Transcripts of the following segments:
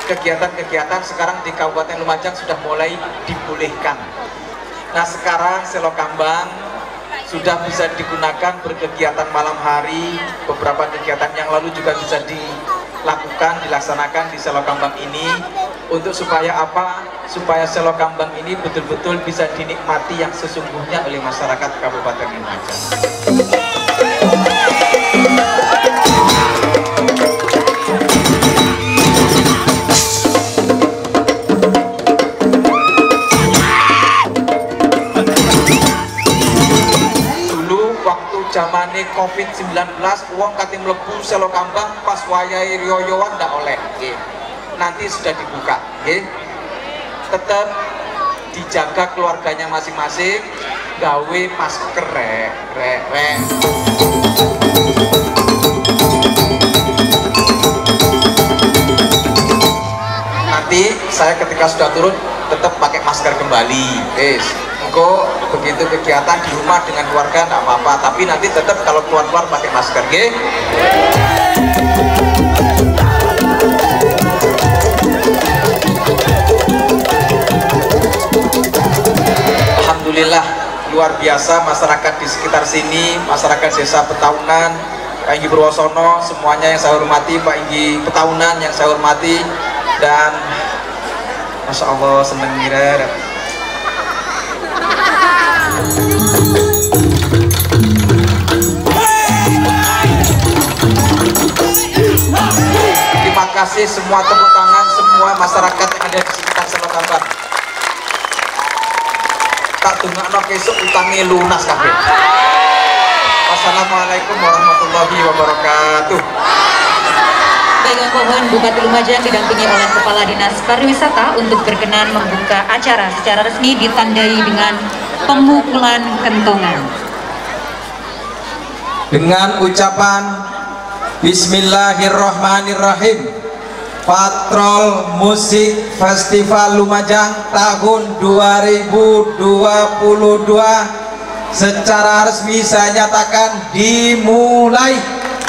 kegiatan-kegiatan sekarang di Kabupaten Lumajang sudah mulai dibolehkan. Nah sekarang Selokambang sudah bisa digunakan berkegiatan malam hari. Beberapa kegiatan yang lalu juga bisa dilaksanakan di Selokambang ini. Untuk supaya apa? Supaya Selokambang ini betul-betul bisa dinikmati yang sesungguhnya oleh masyarakat Kabupaten Lumajang. Zamane COVID-19 uang kating mlebu Selokambang pas wayahe riyoyoan ndak oleh nggih. Nanti sudah dibuka nggih. Tetap dijaga keluarganya masing-masing, gawe masker rek. Nanti saya ketika sudah turun tetap pakai masker kembali. Engko begitu kegiatan di rumah dengan keluarga enggak apa-apa, tapi nanti tetap kalau keluar-keluar pakai masker, nggih. Alhamdulillah luar biasa masyarakat di sekitar sini, masyarakat desa Petaunan, Pak Inggi Purwosono, semuanya yang saya hormati, Pak Inggi Petaunan yang saya hormati, dan Masya Allah seneng ngira. Terima kasih semua, tepuk tangan semua masyarakat yang ada di sekitar Selokambang. Tak dungakno kesuk utangnya lunas kabeh. Wassalamualaikum warahmatullahi wabarakatuh. Baik, mohon Bupati Lumajang didampingi oleh Kepala Dinas Pariwisata untuk berkenan membuka acara secara resmi ditandai dengan pemukulan kentongan. Dengan ucapan Bismillahirrahmanirrahim, Patrol Musik Festival Lumajang tahun 2022 secara resmi saya nyatakan dimulai.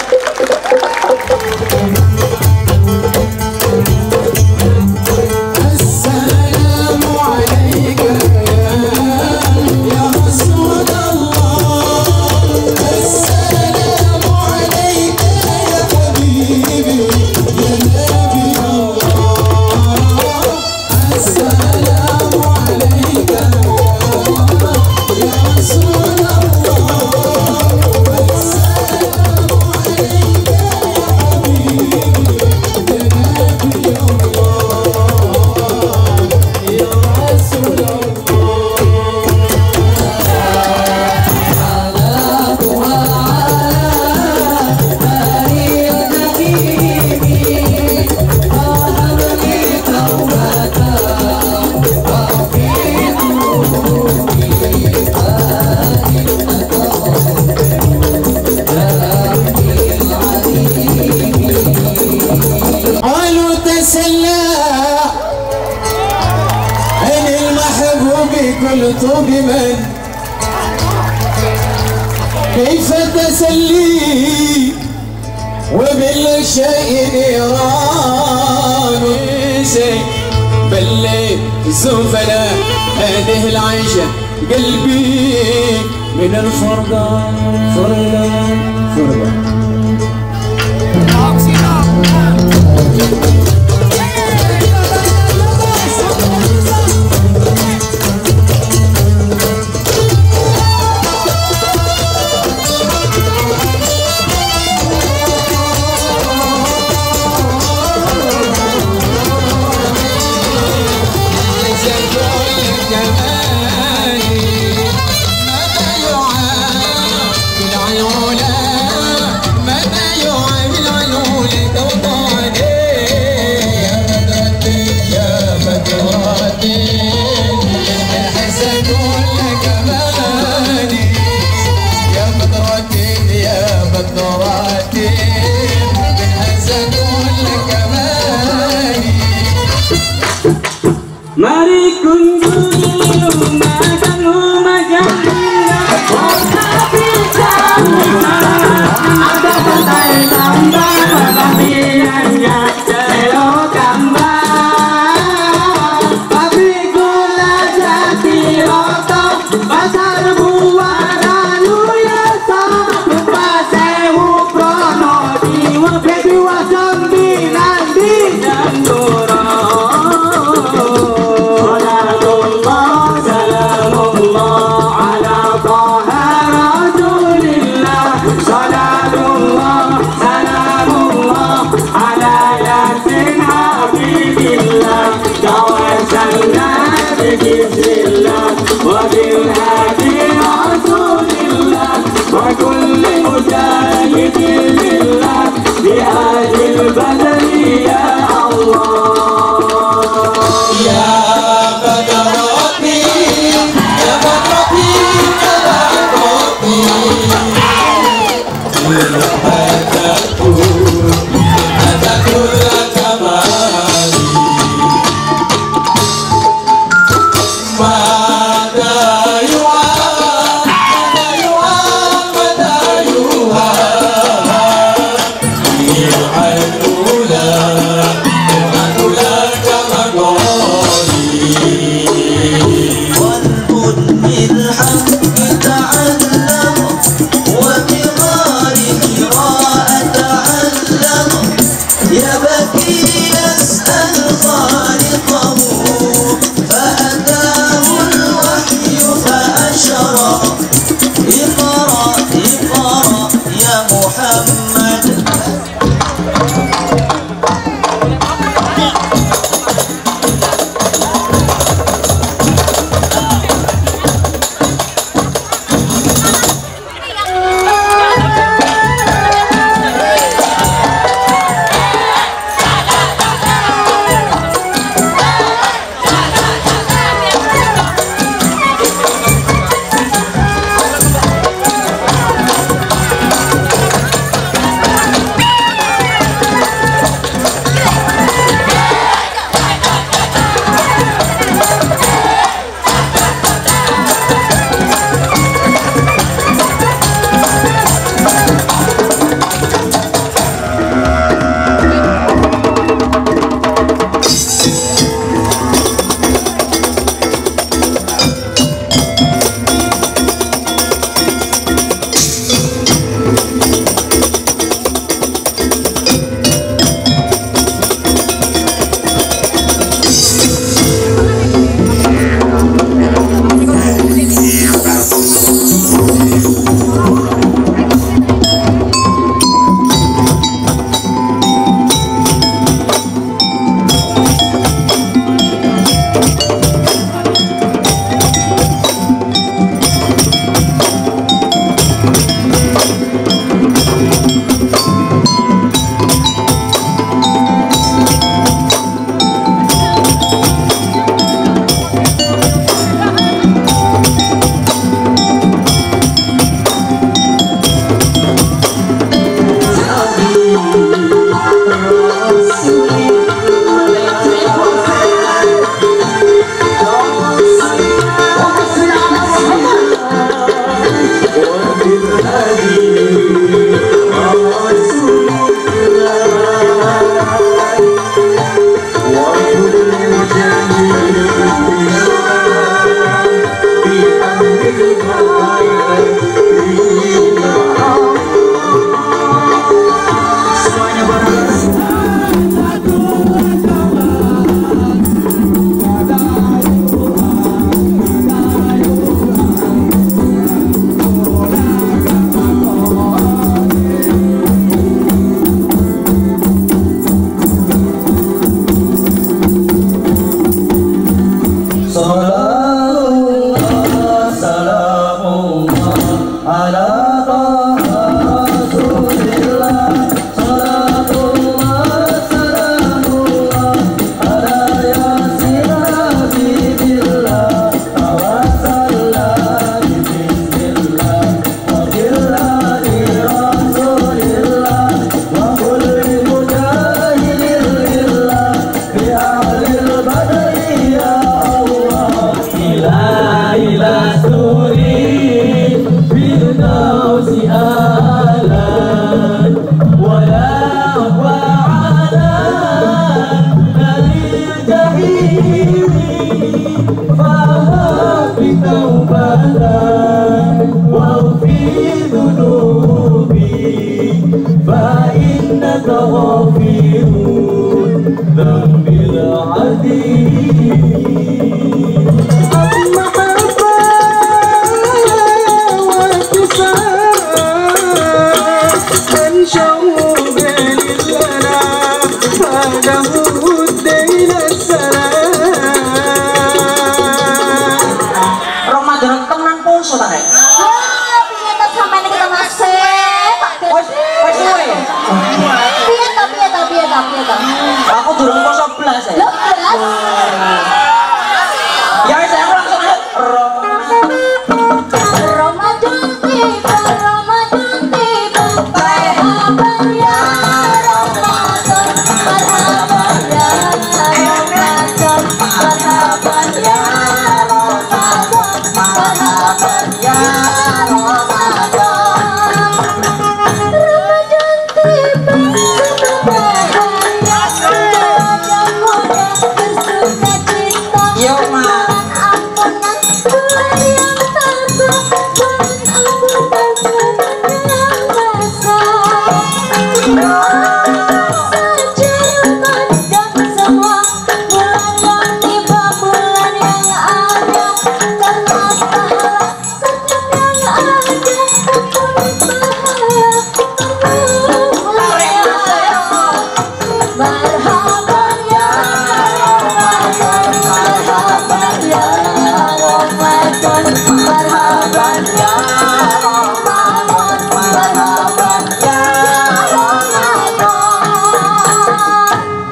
قلت بمن كيف تسلي وبالشيء نيران بلي سوف لا هذه العيشة قلبي من الفرقة فرقة ماذا يعامل العيون توضع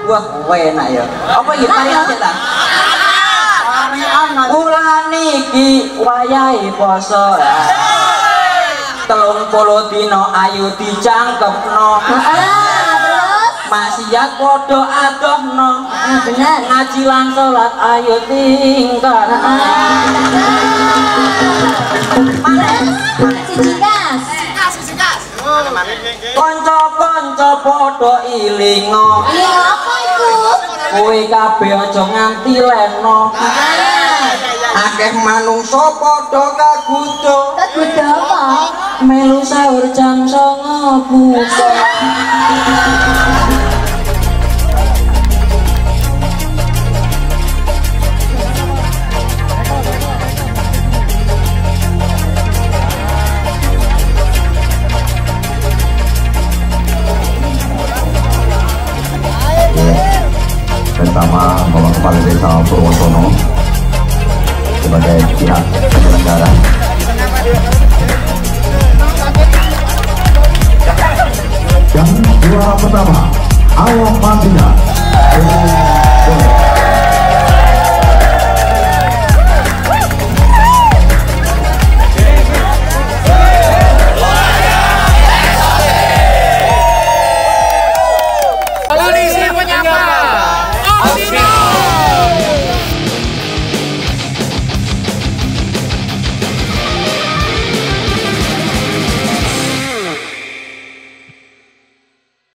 Wah, enak ya. Apa ya tari aja ta? Wulan iki wayahe poso. 30 dina ayu dicangkepno. Maksiat padha adohno. Bener. Ngaji lan salat ayo tingkah. Sikas. Kanca-kanca padha ilinga. Iya apa itu? Kowe kabeh aja nganti leno. Akeh manungsa padha kagudo. Kagudo apa? Melu sahur jam 09.00 buka. Bersama Bapak Kepala Desa Purwosono sebagai pihak penyelenggara. Dan juara pertama, Awam Madinah